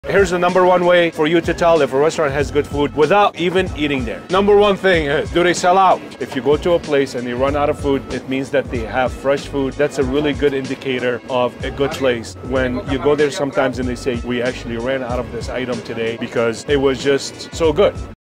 Here's the number one way for you to tell if a restaurant has good food without even eating there. Number one thing is, do they sell out? If you go to a place and they run out of food, it means that they have fresh food. That's a really good indicator of a good place. When you go there sometimes and they say, we actually ran out of this item today because it was just so good.